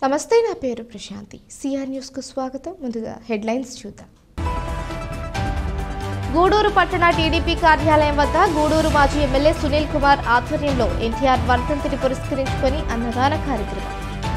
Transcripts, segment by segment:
నమస్తే, నా పేరు ప్రశాంతి. సిఆర్ న్యూస్ కు స్వాగతం. ముందుగా హెడ్లైన్స్ చూద్దాం. గూడూరు పట్టణ టీడీపీ కార్యాలయం వద్ద గూడూరు మాజీ ఎమ్మెల్యే సునీల్ కుమార్ ఆధ్వర్యంలో ఎన్టీఆర్ వర్ధంతిని పురస్కరించుకొని అన్నదాన కార్యక్రమం.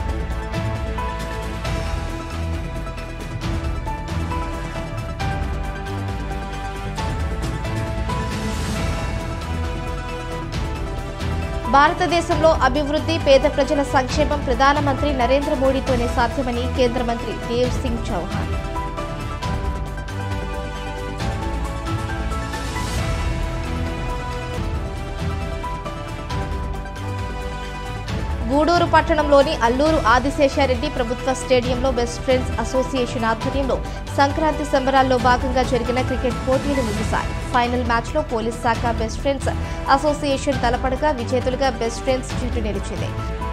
భారతదేశంలో అభివృద్ధి, పేద ప్రజల సంక్షేమం ప్రధానమంత్రి నరేంద్ర మోడీతోనే సాధ్యమని కేంద్ర మంత్రి దేవ్ సింగ్ చౌహాన్. గూడూరు పట్టణంలోని అల్లూరు ఆదిశేషారెడ్డి ప్రభుత్వ స్టేడియంలో బెస్ట్ ఫ్రెండ్స్ అసోసియేషన్ ఆధ్వర్యంలో సంక్రాంతి సంబరాల్లో భాగంగా జరిగిన క్రికెట్ పోటీలు ముగిశాయి. ఫైనల్ మ్యాచ్లో పోలీస్ శాఖ బెస్ట్ ఫ్రెండ్స్ అసోసియేషన్ తలపడగా విజేతలుగా బెస్ట్ ఫ్రెండ్స్ జట్టు నిలిచింది.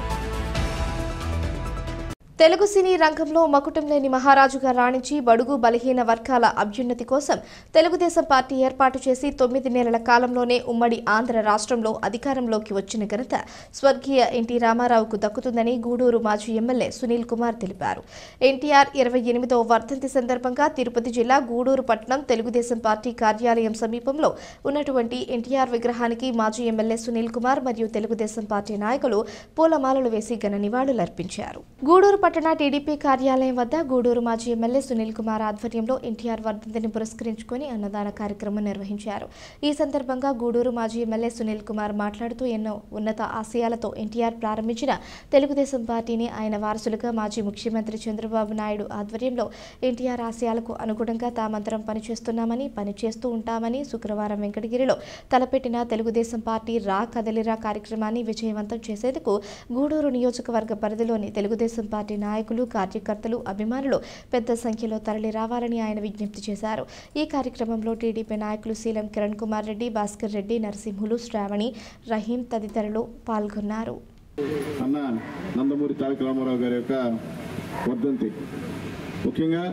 తెలుగు సినీ రంగంలో మకుటం లేని మహారాజుగా రాణించి బడుగు బలహీన వర్గాల అభ్యున్నతి కోసం తెలుగుదేశం పార్టీ ఏర్పాటు చేసి 9 నెలల కాలంలోనే ఉమ్మడి ఆంధ్ర రాష్ట్రంలో అధికారంలోకి వచ్చిన ఘనత స్వర్గీయ ఎన్టీ రామారావుకు దక్కుతుందని గూడూరు మాజీ ఎమ్మెల్యే సునీల్ కుమార్ తెలిపారు. ఎన్టీఆర్ 28వ వర్ధంతి సందర్భంగా తిరుపతి జిల్లా గూడూరు పట్టణం తెలుగుదేశం పార్టీ కార్యాలయం సమీపంలో ఉన్నటువంటి ఎన్టీఆర్ విగ్రహానికి మాజీ ఎమ్మెల్యే సునీల్ కుమార్ మరియు తెలుగుదేశం పార్టీ నాయకులు పూలమాలలు వేసి ఘన నివాళులర్పించారు. గూడూరు పట్టణ టీడీపీ కార్యాలయం వద్ద గూడూరు మాజీ ఎమ్మెల్యే సునీల్ కుమార్ ఆధ్వర్యంలో ఎన్టీఆర్ వర్ధంతిని పురస్కరించుకొని అన్నదాన కార్యక్రమం నిర్వహించారు. ఈ సందర్భంగా గూడూరు మాజీ ఎమ్మెల్యే సునీల్ కుమార్ మాట్లాడుతూ ఎన్నో ఉన్నత ఆశయాలతో ఎన్టీఆర్ ప్రారంభించిన తెలుగుదేశం పార్టీని ఆయన వారసులుగా మాజీ ముఖ్యమంత్రి చంద్రబాబు నాయుడు ఆధ్వర్యంలో ఎన్టీఆర్ ఆశయాలకు అనుగుణంగా తామంతరం పనిచేస్తున్నామని, పనిచేస్తూ ఉంటామని శుక్రవారం వెంకటగిరిలో తలపెట్టిన తెలుగుదేశం పార్టీ రా కదలిరా కార్యక్రమాన్ని విజయవంతం చేసేందుకు గూడూరు నియోజకవర్గ పరిధిలోని తెలుగుదేశం పార్టీ నాయకులు, కార్యకర్తలు, అభిమానులు పెద్ద సంఖ్యలో తరలి రావాలని ఆయన విజ్ఞప్తి చేశారు. ఈ కార్యక్రమంలో టీడీపీ నాయకులు శీలం కిరణ్ కుమార్ రెడ్డి, భాస్కర్ రెడ్డి, నరసింహులు, శ్రావణి, రహీం తదితరులు పాల్గొన్నారు. అన్న నందమూరి తారక రామారావు గారి యొక్క వర్ధంతి, ముఖ్యంగా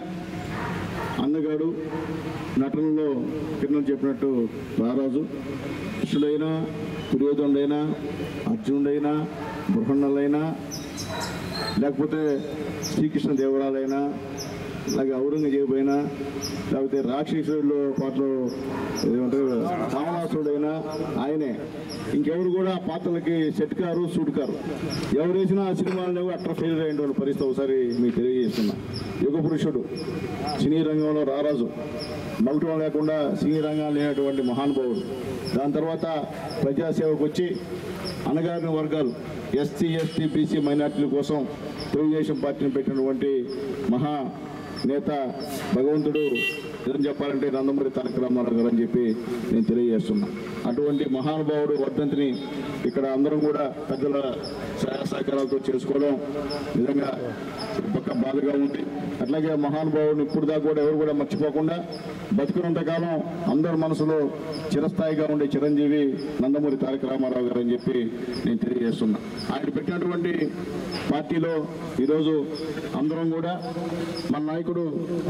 అన్నగాడు నటనలో కిరణ్ చెప్పినట్టు రారాజు, కృష్ణుడైనా, దుర్యోధనుడైనా, అర్జునుడైనా, బృహన్నలైనా, లేకపోతే శ్రీకృష్ణ దేవరాలైనా, అలాగే ఔరంగజేబు అయినా, లేకపోతే రాక్షసుల్లో పాటలు ఏమంటారు రావణాసుడైనా ఆయనే. ఇంకెవరు కూడా పాత్రలకి సెట్ కారు, సూట్ కారు. ఎవరు వేసినా ఆ సినిమాలు అట్లా ఫెయిల్ అయిన పరిస్థితి ఒకసారి మీకు తెలియజేస్తున్నా. యుగ పురుషుడు, సినీ రంగంలో రారాజు, మౌటం లేకుండా సినీ రంగాలు లేనటువంటి మహానుభావుడు. దాని తర్వాత ప్రజాసేవకు వచ్చి అణగారిన వర్గాలు ఎస్సీ, ఎస్టీ, బీసీ మైనార్టీల కోసం తెలుగుదేశం పార్టీని పెట్టినటువంటి మహా నేత భగవంతుడు నిజం చెప్పాలంటే నందమూరి తారక రామారావు గారు అని చెప్పి నేను తెలియజేస్తున్నా. అటువంటి మహానుభావుడు వర్ధంతిని ఇక్కడ అందరం కూడా పెద్దల సహాయ సహకారాలతో చేసుకోవడం నిజంగా పక్క బాధగా ఉంది. అట్లాగే మహానుభావుడిని ఇప్పుడు దాకా కూడా ఎవరు కూడా మర్చిపోకుండా బతుకున్నంతకాలం అందరి మనసులో చిరస్థాయిగా ఉండే చిరంజీవి నందమూరి తారక రామారావు గారు అని చెప్పి నేను తెలియజేస్తున్నా. ఆయన పెట్టినటువంటి పార్టీలో ఈరోజు అందరం కూడా మన నాయకుడు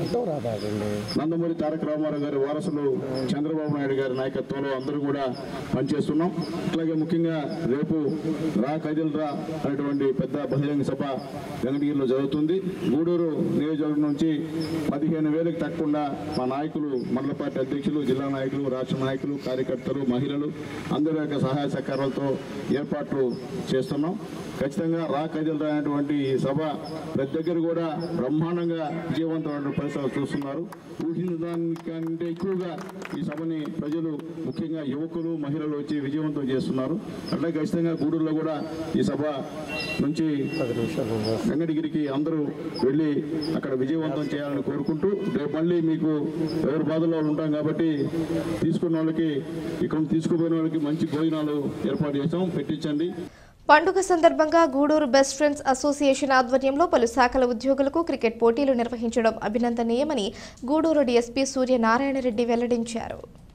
నందమూరి తారక రామారావు గారి వారసులు చంద్రబాబు నాయుడు గారి నాయకత్వంలో అందరూ కూడా పనిచేస్తున్నాం. అట్లాగే ముఖ్యంగా రేపు రా కదిల్రా అనేటువంటి పెద్ద బహిరంగ సభ వెంకటగిరిలో జరుగుతుంది. గూడూరు నియోజకవర్గం నుంచి 15,000కి తగ్గకుండా మా నాయకులు, మండల పార్టీ అధ్యక్షులు, జిల్లా నాయకులు, రాష్ట్ర నాయకులు, కార్యకర్తలు, మహిళలు అందరి యొక్క సహాయ సహకారాలతో ఏర్పాట్లు చేస్తున్నాం. ఖచ్చితంగా రా కదిల్రా అనేటువంటి ఈ సభ ప్రతి దగ్గర కూడా బ్రహ్మాండంగా విజయవంతమైన పరిసరాలు చూస్తున్నారు. ఊహించిన దానికంటే ఎక్కువగా ఈ సభని ప్రజలు, ముఖ్యంగా యువకులు, మహిళలు వచ్చి విజయవంతం చేస్తున్నారు. అట్లా ఖచ్చితంగా గూడూరులో కూడా ఈ సభ నుంచి వెంకటగిరికి అందరూ వెళ్ళి అక్కడ విజయవంతం చేయాలని కోరుకుంటూ, రేపు మళ్ళీ మీకు ఎవరి బాధలో ఉంటాం కాబట్టి తీసుకున్న వాళ్ళకి, ఇక్కడ తీసుకుపోయిన వాళ్ళకి మంచి భోజనాలు ఏర్పాటు చేస్తాం, పెట్టించండి. పండుగ సందర్భంగా గూడూరు బెస్ట్ ఫ్రెండ్స్ అసోసియేషన్ ఆధ్వర్యంలో పలు శాఖల ఉద్యోగులకు క్రికెట్ పోటీలు నిర్వహించడం అభినందనీయమని గూడూరు డీఎస్పీ సూర్యనారాయణ రెడ్డి వెల్లడించారు.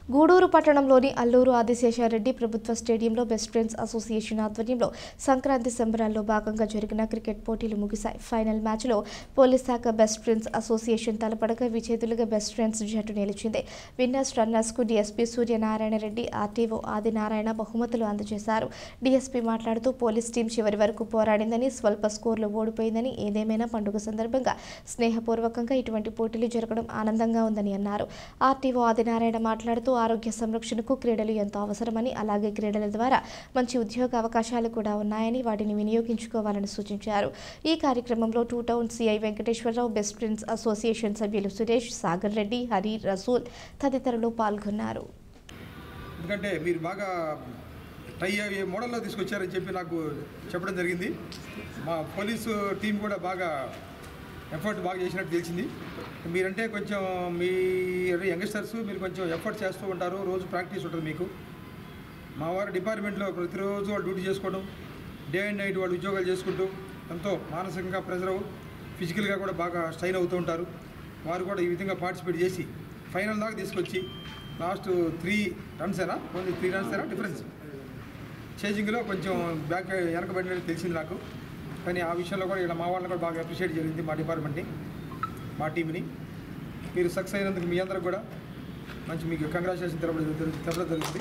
గూడూరు పట్టణంలోని అల్లూరు ఆదిశేషారెడ్డి ప్రభుత్వ స్టేడియంలో బెస్ట్ ఫ్రెండ్స్ అసోసియేషన్ ఆధ్వర్యంలో సంక్రాంతి సంబరాల్లో భాగంగా జరిగిన క్రికెట్ పోటీలు ముగిశాయి. ఫైనల్ మ్యాచ్లో పోలీస్ శాఖ బెస్ట్ ఫ్రెండ్స్ అసోసియేషన్ తలపడగా విజేతలుగా బెస్ట్ ఫ్రెండ్స్ జట్టు నిలిచింది. విన్నర్స్ రన్నర్స్ కు డీఎస్పీ సూర్యనారాయణ రెడ్డి, ఆర్టీఓ ఆదినారాయణ బహుమతులు అందజేశారు. డీఎస్పీ మాట్లాడుతూ పోలీస్ టీం చివరి వరకు పోరాడిందని, స్వల్ప స్కోర్లో ఓడిపోయిందని, ఏదేమైనా పండుగ సందర్భంగా స్నేహపూర్వకంగా ఇటువంటి పోటీలు జరగడం ఆనందంగా ఉందని అన్నారు. ఆర్టీఓ ఆదినారాయణ మాట్లాడుతూ ఆరోగ్య సంరక్షణకు క్రీడలు ఎంతో అవసరమని, అలాగే క్రీడల ద్వారా మంచి ఉద్యోగ అవకాశాలు కూడా ఉన్నాయని, వాటిని వినియోగించుకోవాలని సూచించారు. ఈ కార్యక్రమంలో two town CI Venkateswararao, best friends association సభ్యులు సురేష్, సాగర్ రెడ్డి, హరి, రసూల్ తదితరులు పాల్గొన్నారు. ఎందుకంటే మీరు బాగా ట్రై అయ్యే మోడల్లో తీసుకొచ్చారని చెప్పి నాకు చెప్పడం జరిగింది. మా పోలీసు టీం కూడా బాగా ఎఫర్ట్ బాగా చేసినట్టు తెలిసింది. మీరంటే కొంచెం మీ యంగ్స్టర్స్, మీరు కొంచెం ఎఫర్ట్ చేస్తూ ఉంటారు, రోజు ప్రాక్టీస్ ఉంటుంది మీకు. మా వారి డిపార్ట్మెంట్లో ప్రతిరోజు వాళ్ళు డ్యూటీ చేసుకోవడం, డే అండ్ నైట్ వాళ్ళు ఉద్యోగాలు చేసుకుంటూ ఎంతో మానసికంగా ప్రెజర్, ఫిజికల్గా కూడా బాగా స్ట్రైన్ అవుతూ ఉంటారు. వారు కూడా ఈ విధంగా పార్టిసిపేట్ చేసి ఫైనల్ దాకా తీసుకొచ్చి లాస్ట్ 3 రన్సేనా, ఓన్లీ 3 రన్సేనా డిఫరెన్స్ చేజింగ్లో కొంచెం బ్యాక్ వెనకబడినట్టు తెలిసింది నాకు. కానీ ఆ విషయంలో కూడా ఇక్కడ మా వాళ్ళని కూడా బాగా అప్రిషియేట్ జరిగింది, మా డిపార్ట్మెంట్ని, మా టీంని. మీరు సక్సెస్ అయినందుకు మీ అందరికి కూడా మంచి మీకు కంగ్రాచులేషన్ తెలపడం జరుగుతుంది.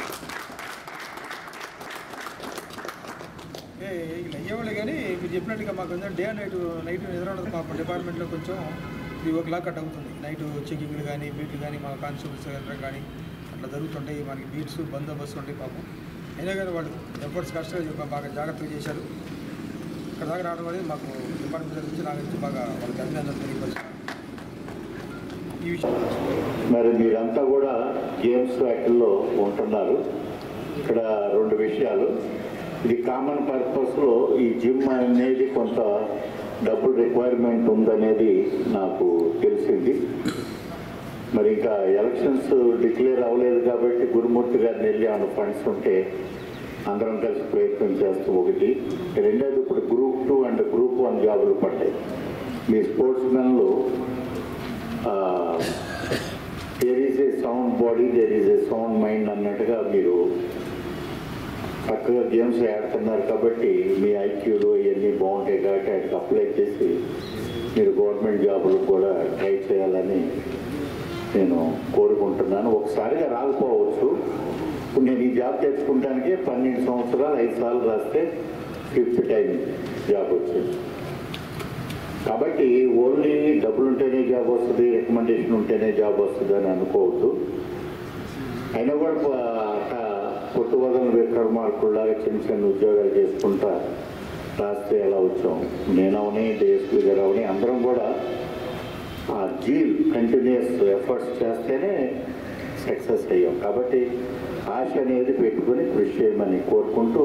అయ్యేవాళ్ళు కానీ మీరు చెప్పినట్టుగా మాకు కొంచెం డే అండ్ నైట్ ఎదురన్నది మా డిపార్ట్మెంట్లో కొంచెం 3 o'clock కట్ అవుతుంది. నైట్ చెకింగ్లు కానీ, బీట్లు కానీ, మా కానిస్టేబుల్స్ కానీ అట్లా జరుగుతుంటాయి. మనకి బీట్స్, బందోబస్తు ఉంటాయి పాపం. అయినా కానీ వాళ్ళు ఎఫర్ట్స్ కష్టంగా బాగా జాగ్రత్తగా చేశారు. ఇక్కడ దాకా రావడం అనేది మాకు డిపార్ట్మెంట్ నుంచి నా నుంచి బాగా వాళ్ళకి అభినందనలు తెలియపరుస్తున్నాను. ఈ విషయం మరి మీరంతా కూడా గేమ్స్ యాక్ట్లో ఉంటున్నారు. ఇక్కడ 2 విషయాలు. ఇది కామన్ పర్పస్లో ఈ జిమ్ అనేది కొంత డబ్బులు రిక్వైర్మెంట్ ఉందనేది నాకు తెలిసింది. మరి ఇంకా ఎలక్షన్స్ డిక్లేర్ అవ్వలేదు కాబట్టి గురుమూర్తి గారిని వెళ్ళి ఏమైనా ఫండ్స్ ఉంటే అందరం కలిసి ప్రయత్నం చేస్తూ ఒకటి. రెండోది ఇప్పుడు గ్రూప్ 2 అండ్ గ్రూప్ 1 జాబులు పడ్డాయి. మీ స్పోర్ట్స్ మెన్లో there is a sound body, there is a sound mind అన్నట్టుగా మీరు చక్కగా గేమ్స్ ఆడుతున్నారు కాబట్టి మీ ఐక్యూలు ఇవన్నీ బాగుంటాయి కాబట్టి వాటికి అప్లై చేసి మీరు గవర్నమెంట్ జాబులు కూడా ట్రై చేయాలని నేను కోరుకుంటున్నాను. ఒకసారిగా రాకపోవచ్చు. ఇప్పుడు నేను ఈ జాబ్ తెచ్చుకుంటానికి 12 సంవత్సరాలు 5 సార్లు రాస్తే 5th టైం జాబ్ వచ్చింది. కాబట్టి ఓన్లీ డబ్బులు ఉంటేనే జాబ్ వస్తుంది, రికమెండేషన్ ఉంటేనే జాబ్ వస్తుంది అని అనుకోవద్దు. అయినా కూడా కొట్టువదన విక్రమార్కుల్లాగా చిన్న ఉద్యోగాలు చేసుకుంటా రాస్తే ఎలా వచ్చాం. నేనవని, డిఎస్పీ గారు అవని అందరం కూడా ఆ జీల్ కంటిన్యూస్ ఎఫర్ట్స్ చేస్తేనే సక్సెస్ అయ్యాం. కాబట్టి ఆశ అనేది పెట్టుకుని కృషి చేయమని కోరుకుంటూ,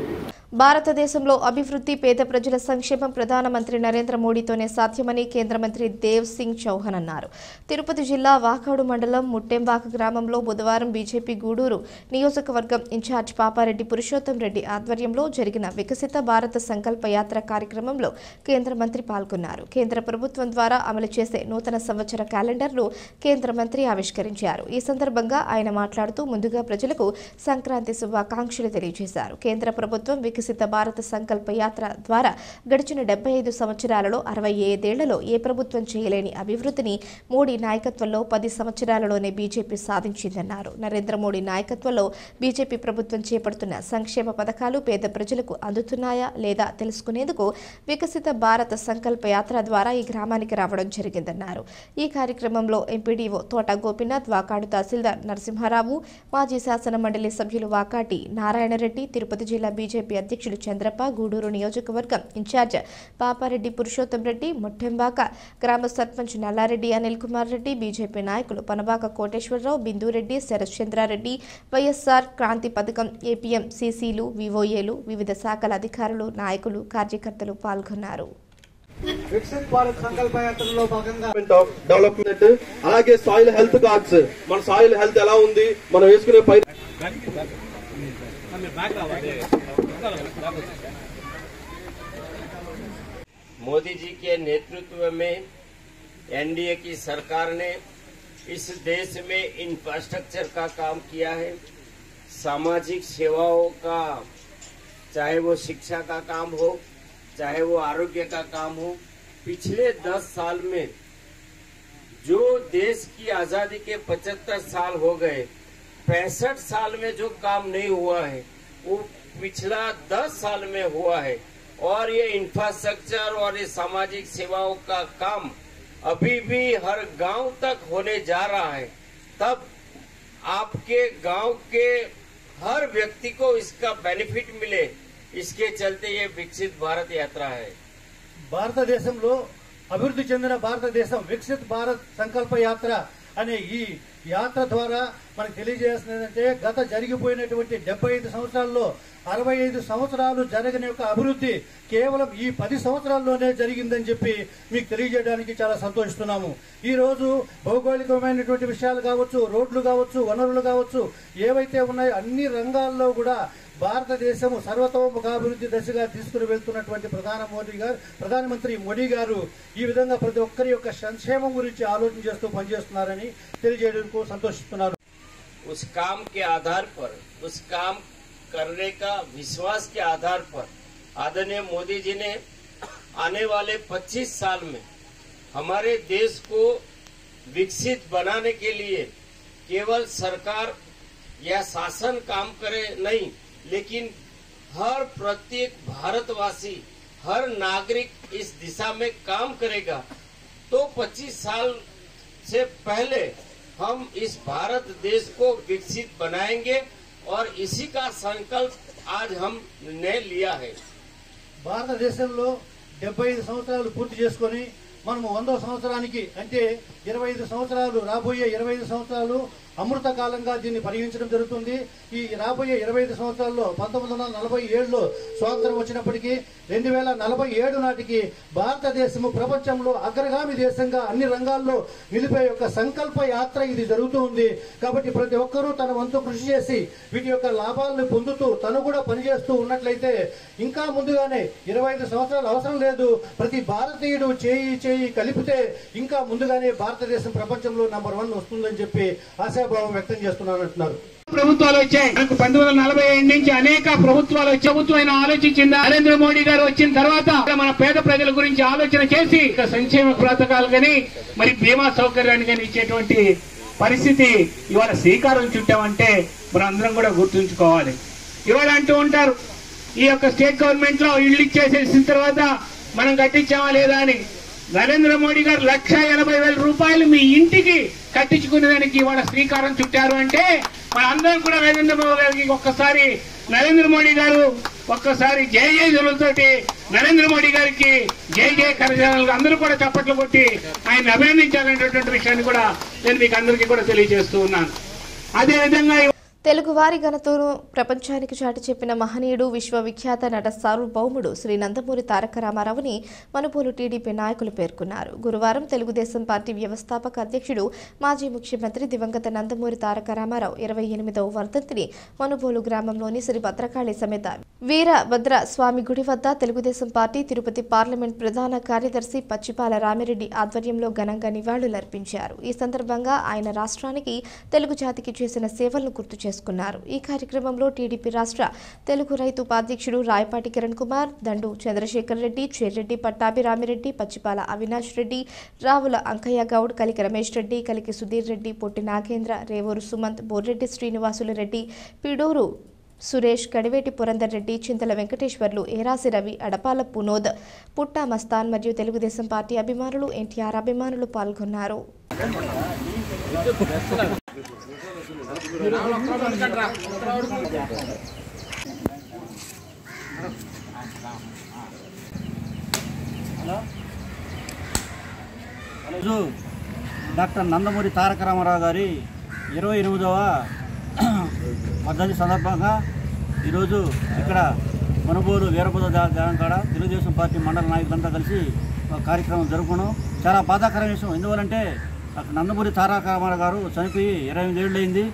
భారతదేశంలో అభివృద్ధి, పేద ప్రజల సంక్షేమం ప్రధానమంత్రి నరేంద్ర మోడీతోనే సాధ్యమని కేంద్ర మంత్రి దేవ్ సింగ్ చౌహాన్ అన్నారు. తిరుపతి జిల్లా వాకాడు మండలం ముట్టెంబాక గ్రామంలో బుధవారం బీజేపీ గూడూరు నియోజకవర్గం ఇన్ఛార్జ్ పాపారెడ్డి పురుషోత్తం రెడ్డి ఆధ్వర్యంలో జరిగిన వికసిత భారత సంకల్ప యాత్ర కార్యక్రమంలో కేంద్ర మంత్రి పాల్గొన్నారు. కేంద్ర ప్రభుత్వం ద్వారా అమలు చేసే నూతన సంవత్సర క్యాలెండర్ను కేంద్ర మంత్రి ఆవిష్కరించారు. ఈ సందర్భంగా ఆయన మాట్లాడుతూ ముందుగా ప్రజలకు సంక్రాంతి శుభాకాంక్షలు తెలియజేశారు. కేంద్ర ప్రభుత్వం వికసిత భారత సంకల్ప యాత్ర ద్వారా గడిచిన 75 సంవత్సరాలలో 65 ఏళ్లలో ఏ ప్రభుత్వం చేయలేని అభివృద్ధిని మోడీ నాయకత్వంలో 10 సంవత్సరాలలోనే బీజేపీ సాధించిందన్నారు. నరేంద్ర మోడీ నాయకత్వంలో బీజేపీ ప్రభుత్వం చేపడుతున్న సంక్షేమ పథకాలు పేద ప్రజలకు అందుతున్నాయా లేదా తెలుసుకునేందుకు వికసిత భారత సంకల్ప యాత్ర ద్వారా ఈ గ్రామానికి రావడం జరిగిందన్నారు. ఈ కార్యక్రమంలో ఎంపీడీఓ తోట గోపీనాథ్, వాకాడు తహసీల్దార్ నరసింహారావు, మాజీ శాసన మండలి సభ్యులు వాకాటి నారాయణరెడ్డి, తిరుపతి జిల్లా బీజేపీ అధ్యక్షులు చంద్రప్ప, గూడూరు నియోజకవర్గం ఇన్ఛార్జ్ పాపారెడ్డి పురుషోత్తం రెడ్డి, ముట్టెంబాక గ్రామ సర్పంచ్ నల్లారెడ్డి అనిల్ కుమార్ రెడ్డి, బీజేపీ నాయకులు పనబాక కోటేశ్వరరావు, బిందూరెడ్డి, శరశ్చంద్రారెడ్డి, వైఎస్ఆర్ క్రాంతి పథకం ఏపీఎం సీసీలు, వివోఏలు, వివిధ శాఖల అధికారులు, నాయకులు, కార్యకర్తలు పాల్గొన్నారు. వికసిత్ భారత్ సంకల్ప యాత్రలో భాగంగా డెవలప్మెంట్, అలాగే సాయిల్ హెల్త్ కార్డ్స్, మన సాయిల్ హెల్త్ ఎలా ఉంది, మనం వేసుకునే పై मोदी जी के नेतृत्व में एनडीए की सरकार ने इस देश में इंफ्रास्ट्रक्चर का काम किया है, सामाजिक सेवाओं का, चाहे वो शिक्षा का काम हो, चाहे वो आरोग्य का काम हो। पिछले 10 साल में जो देश की आजादी के 75 साल हो गए, 65 साल में जो काम नहीं हुआ है वो पिछला 10 साल में हुआ है। और ये इंफ्रास्ट्रक्चर और ये सामाजिक सेवाओं का काम अभी भी हर गांव तक होने जा रहा है। तब आपके गांव के हर व्यक्ति को इसका बेनिफिट मिले, इसके चलते ये विकसित भारत यात्रा है। భారతదేశంలో అభివృద్ధి చెందిన భారతదేశం వికసిత్ భారత్ సంకల్ప యాత్ర అనే ఈ యాత్ర ద్వారా మనకు తెలియజేస్తుంది ఏంటంటే గత జరిగిపోయినటువంటి 75 సంవత్సరాల్లో 65 సంవత్సరాలు జరగని యొక్క అభివృద్ధి కేవలం ఈ 10 సంవత్సరాల్లోనే జరిగిందని చెప్పి మీకు తెలియజేయడానికి చాలా సంతోషిస్తున్నాము। ఈ రోజు భౌగోళికమైనటువంటి విషయాలు కావచ్చు, రోడ్లు కావచ్చు, వనరులు కావచ్చు, ఏవైతే ఉన్నాయో అన్ని రంగాల్లో కూడా భారతదేశము సర్వతోముఖాభివృద్ధి దశగా తీసుకుని వెళ్తున్నటువంటి ప్రధానమంత్రి మోడీ గారు ఈ విధంగా ప్రతి ఒక్కరి యొక్క సంక్షేమం గురించి ఆలోచన చేస్తూ పనిచేస్తున్నారని తెలియజేయడానికి సంతోషిస్తున్నారు। उस काम के आधार पर, उस काम करने का विश्वास के आधार पर आदरणीय मोदी जी ने आने वाले 25 साल में हमारे देश को विकसित बनाने के लिए केवल सरकार या शासन काम करे नहीं, लेकिन हर प्रत्येक भारतवासी, हर नागरिक इस दिशा में काम करेगा तो 25 साल से पहले हम इस भारत देश को विकसित बनाएंगे और इसी का संकल्प आज हमने लिया है। భారతదేశంలో 75 సంవత్సరాలు పూర్తి చేసుకొని మనము 100వ సంవత్సరానికి అంటే 25 సంవత్సరాలు రాబోయే 25 సంవత్సరాలు అమృత కాలంగా దీన్ని పరిగణించడం జరుగుతుంది। ఈ రాబోయే 25 సంవత్సరాల్లో 1947లో స్వాతంత్రం వచ్చినప్పటికీ 2047 నాటికి భారతదేశము ప్రపంచంలో అగ్రగామి దేశంగా అన్ని రంగాల్లో నిలిపే యొక్క సంకల్ప యాత్ర ఇది జరుగుతూ ఉంది। కాబట్టి ప్రతి ఒక్కరూ తన వంతు కృషి చేసి వీటి యొక్క లాభాలను పొందుతూ తను కూడా పనిచేస్తూ ఉన్నట్లయితే ఇంకా ముందుగానే 25 సంవత్సరాలు అవసరం లేదు, ప్రతి భారతీయుడు చేయి కలిపితే ఇంకా ముందుగానే భారతదేశం ప్రపంచంలో నంబర్ 1 వస్తుందని చెప్పి ఆశాభావం వ్యక్తం చేస్తున్నారంటున్నారు। ప్రభుత్వాలు వచ్చాయి, మనకు 1947 నుంచి అనేక ప్రభుత్వాలు వచ్చి ప్రభుత్వం ఆలోచించిందా? నరేంద్ర మోడీ గారు వచ్చిన తర్వాత మన పేద ప్రజల గురించి ఆలోచన చేసి సంక్షేమ పథకాలు కానీ మరి బీమా సౌకర్యాన్ని కానీ ఇచ్చేటువంటి పరిస్థితి ఇవాళ శ్రీకారం చుట్టామంటే మనం అందరం కూడా గుర్తుంచుకోవాలి। ఇవాళ అంటూ ఉంటారు ఈ యొక్క స్టేట్ గవర్నమెంట్ లో ఇళ్లు ఇచ్చేసేసిన తర్వాత మనం కట్టించామా లేదా అని। నరేంద్ర మోడీ గారు 1,80,000 రూపాయలు మీ ఇంటికి కట్టించుకునేదానికి ఇవాళ శ్రీకారం చుట్టారు అంటే మన అందరం కూడా నరేంద్ర మోడీ గారికి ఒక్కసారి నరేంద్ర మోడీ గారు ఒక్కసారి జై జై జనులతోటి నరేంద్ర మోడీ గారికి జై జై కరజనులు అందరూ కూడా చప్పట్లు కొట్టి ఆయన అభినందించాలనేటువంటి విషయాన్ని కూడా నేను మీకు అందరికీ కూడా తెలియజేస్తూ ఉన్నాను। అదేవిధంగా తెలుగువారి ఘనతను ప్రపంచానికి చాటి చెప్పిన మహనీయుడు విశ్వవిఖ్యాత నట సార్వభౌముడు శ్రీ నందమూరి తారక రామారావుని మనుబోలు టీడీపీ నాయకులు పేర్కొన్నారు। గురువారం తెలుగుదేశం పార్టీ వ్యవస్థాపక అధ్యక్షుడు మాజీ ముఖ్యమంత్రి దివంగత నందమూరి తారక రామారావు 28వ వర్ధంతిని మనుబోలు గ్రామంలోని శ్రీ భద్రకాళి సమేత వీరభద్ర స్వామి గుడి వద్ద తెలుగుదేశం పార్టీ తిరుపతి పార్లమెంట్ ప్రధాన కార్యదర్శి పచ్చిపాల రామిరెడ్డి ఆధ్వర్యంలో ఘనంగా నివాళులర్పించారు। ఈ సందర్భంగా ఆయన రాష్ట్రానికి తెలుగు జాతికి చేసిన సేవలను గుర్తు చేసుకున్నారు। ఈ కార్యక్రమంలో టీడీపీ రాష్ట్ర తెలుగు రైతు ఉపాధ్యక్షుడు రాయపాటి కిరణ్ కుమార్, దండు చంద్రశేఖర్ రెడ్డి, చెర్రెడ్డి పట్టాభి రామిరెడ్డి, పచ్చిపాల అవినాష్ రెడ్డి, రావుల అంకయ్య గౌడ్, కలికి రమేష్ రెడ్డి, కలికి సుధీర్ రెడ్డి, పొట్టి నాగేంద్ర, రేవూరు సుమంత్, బోర్రెడ్డి శ్రీనివాసులు రెడ్డి, పిడూరు సురేష్, కడివేటి పురందర్ రెడ్డి, చింతల వెంకటేశ్వర్లు, ఏరాసి రవి, అడపాల పునోద్, పుట్టా మస్తాన్ మరియు తెలుగుదేశం పార్టీ అభిమానులు, ఎన్టీఆర్ అభిమానులు పాల్గొన్నారు। డాక్టర్ నందమూరి తారక రామారావు గారి 28వ వర్ధంతి సందర్భంగా ఈరోజు ఇక్కడ మనుబోలు వీరభద్ర ధ్యానం కాడ తెలుగుదేశం పార్టీ మండల నాయకులంతా కలిసి ఒక కార్యక్రమం జరుపుకున్నాం। చాలా బాధాకరమైన విషయం, ఎందువలంటే నందమూరి తారక రామారావు గారు చనిపోయి 28 ఏళ్ళు అయింది।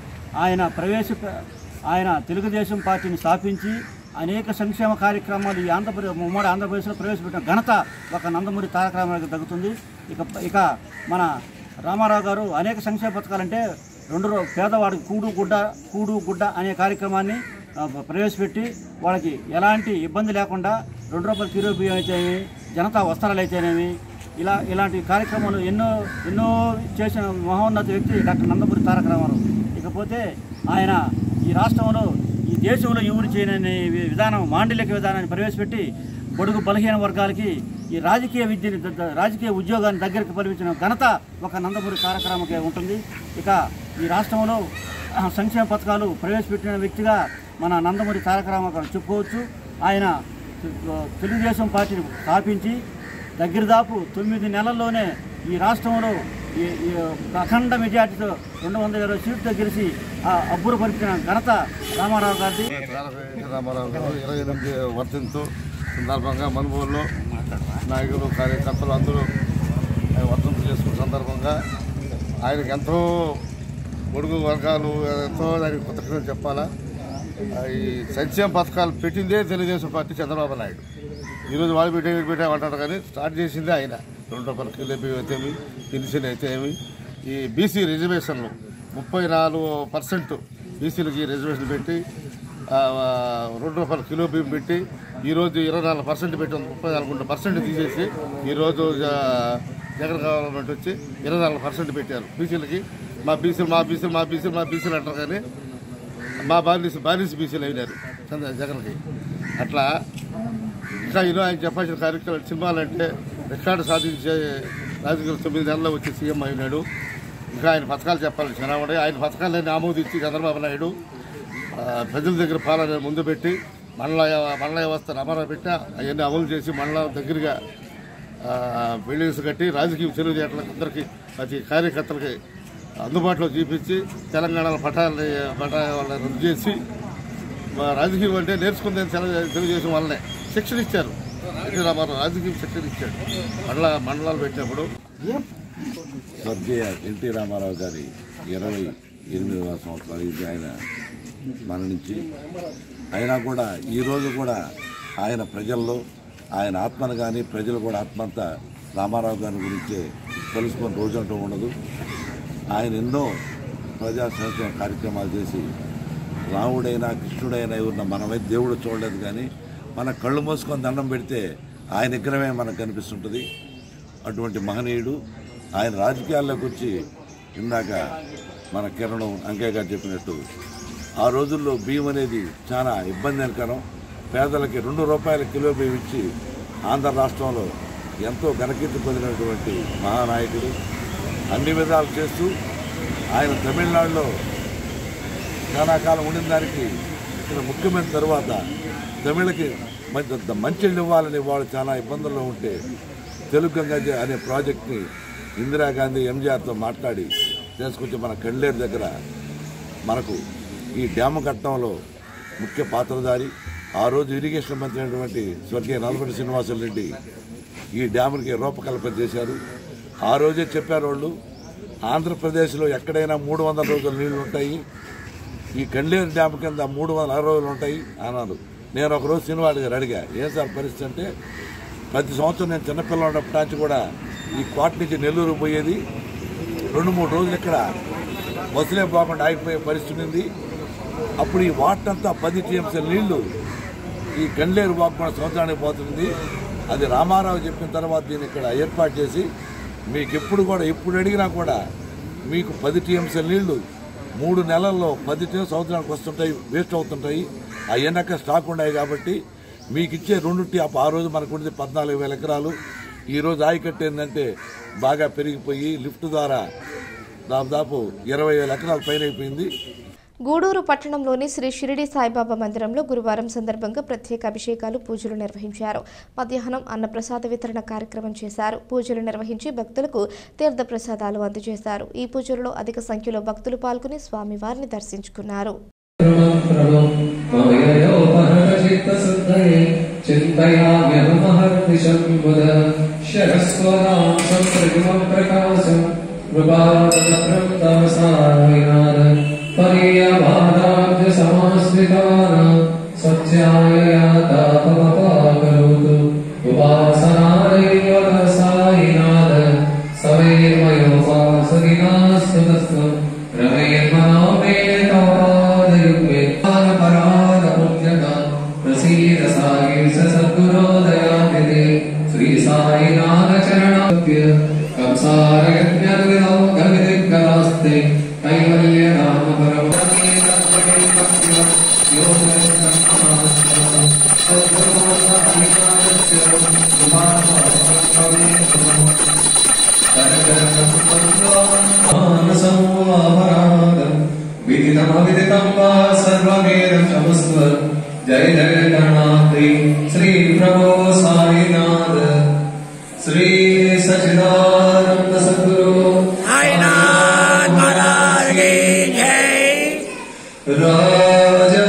ఆయన తెలుగుదేశం పార్టీని స్థాపించి అనేక సంక్షేమ కార్యక్రమాలు ఈ ఉమ్మడి ఆంధ్రప్రదేశ్లో ప్రవేశపెట్టిన ఘనత ఒక నందమూరి తారక రామారావుకి దక్కుతుంది। ఇక మన రామారావు గారు అనేక సంక్షేమ పథకాలంటే పేదవాడికి కూడు గుడ్డ అనే కార్యక్రమాన్ని ప్రవేశపెట్టి వాళ్ళకి ఎలాంటి ఇబ్బంది లేకుండా ₹2 కిలో బియ్యం అయితేనేమి, జనతా వస్త్రాలు అయితేనేమి, ఇలాంటి కార్యక్రమాలు ఎన్నో చేసిన మహోన్నత వ్యక్తి డాక్టర్ నందమూరి తారక రామారావు. ఇకపోతే ఆయన ఈ రాష్ట్రంలో ఈ దేశంలో ఎవరు చేయని విధానం మాండలిక విధానాన్ని ప్రవేశపెట్టి బడుగు బలహీన వర్గాలకి ఈ రాజకీయ ఉద్యోగాన్ని దగ్గరికి పరిమించిన ఘనత ఒక నందమూరి తారక రామకే ఉంటుంది. ఇక ఈ రాష్ట్రంలో సంక్షేమ పథకాలు ప్రవేశపెట్టిన వ్యక్తిగా మన నందమూరి తారక రామారావు చెప్పుకోవచ్చు. ఆయన తెలుగుదేశం పార్టీని స్థాపించి దగ్గరదాపు 9 నెలల్లోనే ఈ రాష్ట్రంలో అఖండ మెజార్టీతో 220 సీట్లతో గెలిచి అబ్బురపరిచిన ఘనత రామారావు గారిది. రామారావు గారు 28 వర్ధంతి సందర్భంగా మనుగోలులో నాయకులు కార్యకర్తలు అందరూ వర్ధంతి చేసుకున్న సందర్భంగా ఆయనకు ఎంతో పొడుగు వర్గాలు ఎంతో దానికి కృతజ్ఞతలు చెప్పాలా. ఈ సంక్షేమ పథకాలు పెట్టిందే తెలుగుదేశం పార్టీ చంద్రబాబు నాయుడు. ఈరోజు వాళ్ళు పెట్టామంటారు కానీ స్టార్ట్ చేసిందే ఆయన. ₹2 కిలో బియ్యం అయితేమి, పెన్షన్ అయితేమి, ఈ బీసీ రిజర్వేషన్లు 34% బీసీలకి రిజర్వేషన్ పెట్టి ₹2 కిలో బియ్యం పెట్టి ఈరోజు 24% పెట్టి 34% తీసేసి ఈరోజు జగన్ గవర్నమెంట్ వచ్చి 24% పెట్టారు బీసీలకి. మా బీసీలు అంటారు కానీ మా బానిస బీసీలు అయినారు జగన్కి. అట్లా ఇంకా ఈరోజు ఆయన చెప్పాల్సిన కార్యక్రమాలు సినిమాలంటే రికార్డు సాధించే రాజకీయాలు 9 నెలల్లో వచ్చి సీఎం అయినాడు. ఇంకా ఆయన పథకాలు చెప్పాలి చాలా ఉన్నాయి. ఆయన పథకాలన్నీ ఆమోదించి చంద్రబాబు నాయుడు ప్రజల దగ్గర పాలన ముందు పెట్టి మండల వ్యవస్థ అమలు పెట్టి అవన్నీ అమలు చేసి మండల దగ్గరగా బిల్డింగ్స్ కట్టి రాజకీయ తెలుగుదేశం అందరికీ ప్రతి కార్యకర్తలకి అందుబాటులో చూపించి తెలంగాణలో పట్టాలని రద్దు చేసి రాజకీయం అంటే నేర్చుకుందని తెలుగుదేశం వల్లనే శిక్షణ ఇచ్చారు. ఎన్టీ రామారావు రాజకీయ శిక్షణ ఇచ్చాడు మండలాలు పెట్టినప్పుడు. స్వర్గీయ ఎన్టీ రామారావు గారి 28వ సంవత్సరాలు ఇది ఆయన మరణించి అయినా కూడా ఈరోజు కూడా ఆయన ప్రజల్లో ఆయన ఆత్మను కానీ ప్రజలు కూడా ఆత్మంతా రామారావు గారి గురించే తెలుసుకొని రోజంటూ ఉండదు. ఆయన ఎన్నో ప్రజా సంక్షేమ కార్యక్రమాలు చేసి రాముడైనా కృష్ణుడైనా ఎవరిన మనమైతే దేవుడు చూడలేదు కానీ మన కళ్ళు మూసుకొని దండం పెడితే ఆయన విగ్రహమే మనకు కనిపిస్తుంటుంది. అటువంటి మహనీయుడు. ఆయన రాజకీయాల్లోకి వచ్చి ఇందాక మన కిరణం అంకయ్య గారు చెప్పినట్టు ఆ రోజుల్లో బియ్యం అనేది చాలా ఇబ్బందికరం. పేదలకి ₹2 కిలో బియ్యం ఇచ్చి ఆంధ్ర రాష్ట్రంలో ఎంతో ఘనకీర్తి పొందినటువంటి మహానాయకుడు. అన్ని విధాలు చేస్తూ ఆయన తమిళనాడులో చాలా కాలం ఉండిన దానికి ఇక్కడ ముఖ్యమైన తర్వాత తమిళకి మంచి ఇవ్వాలని వాళ్ళు చాలా ఇబ్బందుల్లో ఉంటే తెలుగు గంగా అనే ప్రాజెక్ట్ని ఇందిరాగాంధీ ఎంజీఆర్తో మాట్లాడి తీసుకొచ్చి మన కండ్లేరు దగ్గర మనకు ఈ డ్యాము కట్టడంలో ముఖ్య పాత్రధారి. ఆ రోజు ఇరిగేషన్ మంత్రి అయినటువంటి స్వర్గీయ నల్లపల్లి శ్రీనివాసులు రెడ్డి ఈ డ్యాములకి రూపకల్పన చేశారు. ఆ రోజే చెప్పారు వాళ్ళు ఆంధ్రప్రదేశ్లో ఎక్కడైనా 300 రోజుల నీళ్లు ఉంటాయి, ఈ కండ్లేరు డ్యామ్ కింద 360 రోజులు ఉంటాయి అన్నారు. నేను ఒకరోజు శ్రీనివాడు గారు అడిగా, ఏం సార్ పరిస్థితి అంటే, ప్రతి సంవత్సరం నేను చిన్నపిల్లన్నప్పటి నుంచి కూడా ఈ కోట నుంచి నెల్లూరు పోయేది 2-3 రోజులు ఇక్కడ బస్సులే పోకుండా ఆగిపోయే పరిస్థితి ఉంది. అప్పుడు ఈ వాటర్ అంతా 10 టీఎంసీల నీళ్లు ఈ కండ్లేరు పోకుండా సంవత్సరానికి పోతుంది. అది రామారావు చెప్పిన తర్వాత దీన్ని ఇక్కడ ఏర్పాటు చేసి మీకు ఎప్పుడు కూడా ఎప్పుడు అడిగినా కూడా మీకు 10 టీఎంసీల నీళ్లు 3 నెలల్లో 10 టీఎంసీ సంవత్సరానికి వస్తుంటాయి, వేస్ట్ అవుతుంటాయి. ఆ ఎన్నక స్టాక్ ఉన్నాయి కాబట్టి మీకు ఇచ్చే 2 ట్యాప్ ఆ రోజు మనకు ఉండేది 14,000 ఎకరాలు. ఈరోజు ఆయకట్టు ఏంటంటే బాగా పెరిగిపోయి లిఫ్ట్ ద్వారా దాదాపు 20,000 ఎకరాల పైన అయిపోయింది. గూడూరు పట్టణంలోని శ్రీ షిరిడి సాయిబాబా మందిరంలో గురువారం సందర్భంగా ప్రత్యేక అభిషేకాలు పూజలు నిర్వహించారు. మధ్యాహ్నం అన్నప్రసాద వితరణ కార్యక్రమం చేశారు. పూజలు నిర్వహించి భక్తులకు తీర్థ ప్రసాదాలు అందజేశారు. ఈ పూజలలో అధిక సంఖ్యలో భక్తులు పాల్గొని స్వామివారిని దర్శించుకున్నారు. ఉపాసనాయ సాయినాథ సవే మయోపాస चरणाप्य कंसारयज्ञर्विदौ गविदिग्गरास्ते कैवल्य नाम परमपदे तत्त्वये भक्त्य योगेन्द्रनामस्य सद्गुरोर्नामिनास्य मानसंवापराधं विदितं वा सर्वमेदं क्षमस्व जय जय गणात्रि श्री प्रभो साईनाथ श्री सच्चिदानंद सद्गुरु साईनाथ महाराज की जय। राजा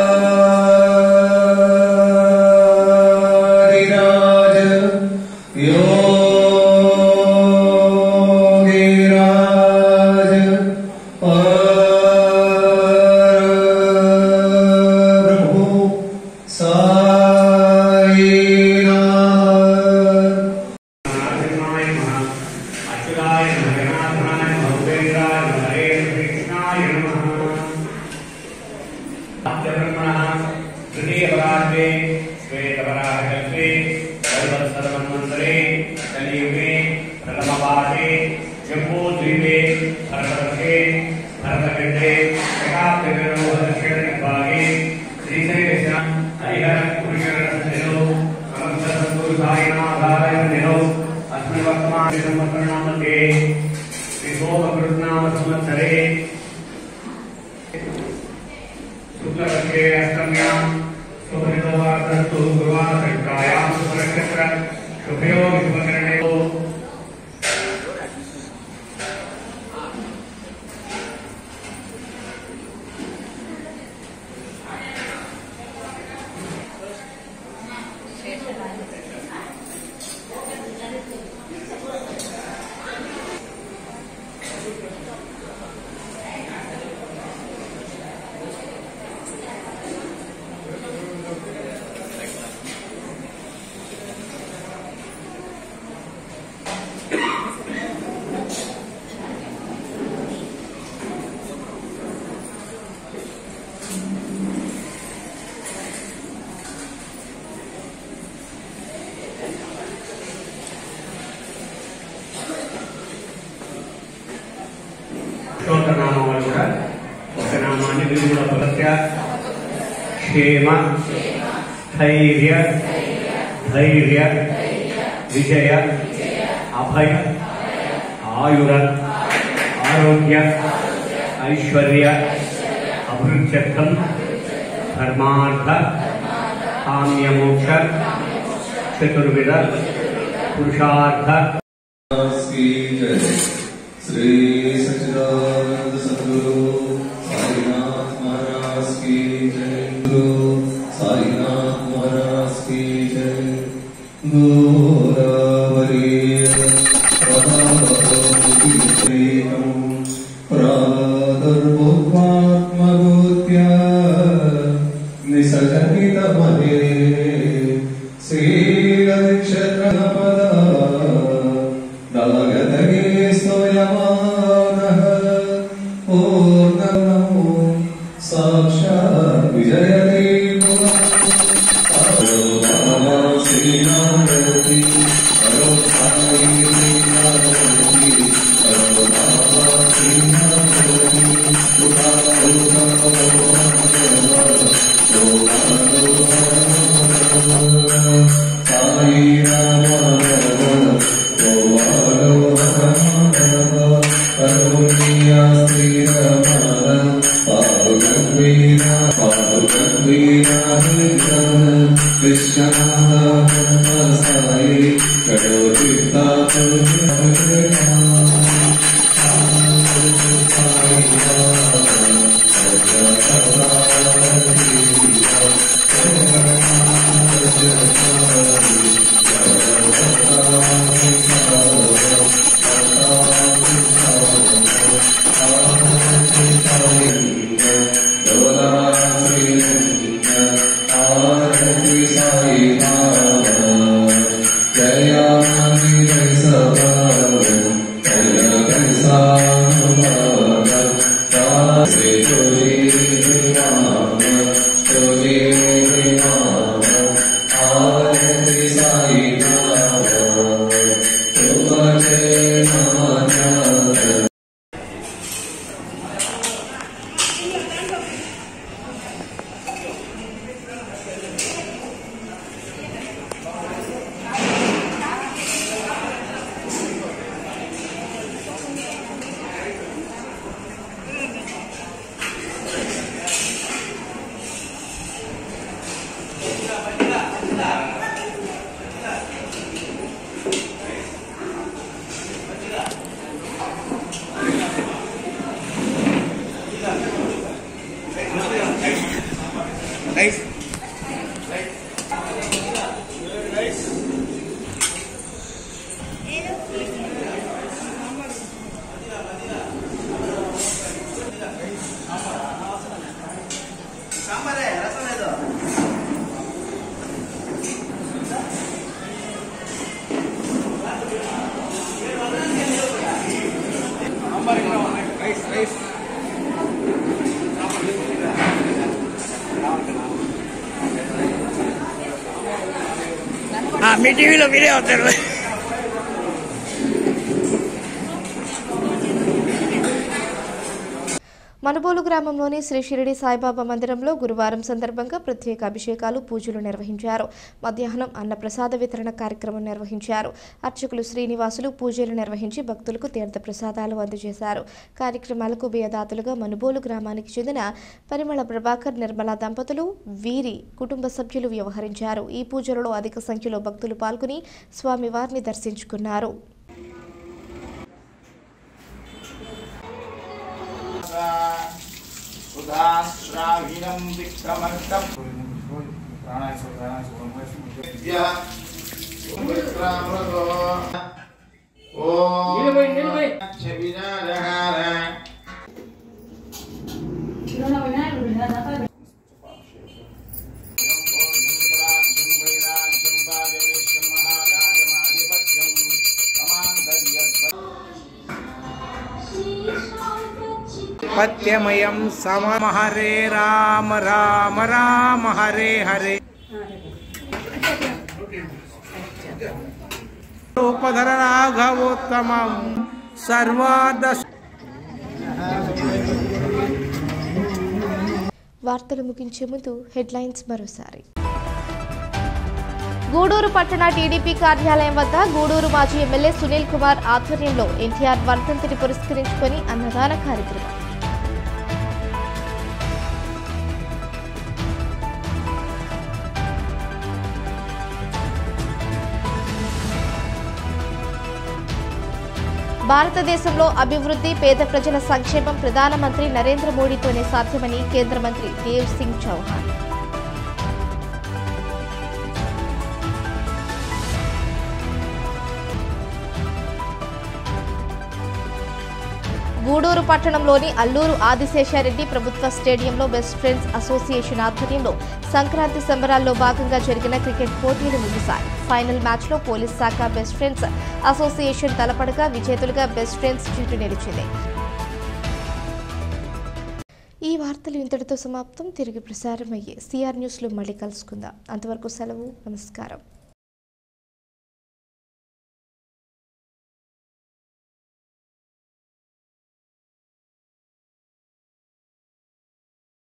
क्षेम धैर्य धैर्य विजय अभय आयुर आरोग्य ऐश्वर्य अभिवृद्ध्यर्थं धर्मार्थ काम्यमोक्ष चतुर्विध पुरुषार्थ श्री सच्चिदानंद सद्गुरु साईनाथ महाराज की जय। गुरु साईनाथ महाराज की जय। गोदावरीय प्रादुर्भूत्मात्मभूत्य निसचरितमहे श्रीलक्षत्रपद दागतगे स्तोयमानः पूर्णमो साक्षात् विजयते श्रीनाथी మీ టీవీలో మీరే అవుతారు. మనుబోలు గ్రామంలోని శ్రీ షిరిడి సాయిబాబా మందిరంలో గురువారం సందర్భంగా ప్రత్యేక అభిషేకాలు పూజలు నిర్వహించారు. మధ్యాహ్నం అన్నప్రసాద వితరణ కార్యక్రమం నిర్వహించారు. అర్చకులు శ్రీనివాసులు పూజలు నిర్వహించి భక్తులకు తీర్థ ప్రసాదాలు అందజేశారు. కార్యక్రమాలకు ఉభయదాతలుగా మనుబోలు గ్రామానికి చెందిన పరిమళ ప్రభాకర్ నిర్మల దంపతులు వీరి కుటుంబ సభ్యులు వ్యవహరించారు. ఈ పూజలలో అధిక సంఖ్యలో భక్తులు పాల్గొని స్వామివారిని దర్శించుకున్నారు. పత్యమయం సమం హరే రామ రామ రామ హరే హరే రూపధర రాఘవోత్తమం సర్వాద. వార్తలు ముగించే ముందు హెడ్లైన్స్ మరోసారి. గూడూరు పట్టణ టీడీపీ కార్యాలయం వద్ద గూడూరు మాజీ ఎమ్మెల్యే సునీల్ కుమార్ ఆధ్వర్యంలో ఎన్టీఆర్ వర్ధంతిని పురస్కరించుకొని అన్నదాన కార్యక్రమం. భారతదేశంలో అభివృద్ధి, పేద ప్రజల సంక్షేమం ప్రధానమంత్రి నరేంద్ర మోడీతోనే సాధ్యమని కేంద్ర మంత్రి దేవ్ సింగ్ చౌహాన్. గూడూరు పట్టణంలోని అల్లూరు ఆదిశేషారెడ్డి ప్రభుత్వ స్టేడియంలో బెస్ట్ ఫ్రెండ్స్ అసోసియేషన్ ఆధ్వర్యంలో సంక్రాంతి సంబరాల్లో భాగంగా జరిగిన క్రికెట్ పోటీలు ముగిశాయి. ఫైనల్ మ్యాచ్లో పోలీస్ శాఖ బెస్ట్ ఫ్రెండ్స్ అసోసియేషన్ తలపడగా విజేతలుగా బెస్ట్ ఫ్రెండ్స్ జట్టు నిలిచింది. ఈ వార్తలు ఇంతటితో సమాప్తం. తిరిగి ప్రసారమయ్యే సిఆర్ న్యూస్లో మళ్ళీ కలుసుకుందాం. అంతవరకు సెలవు. నమస్కారం.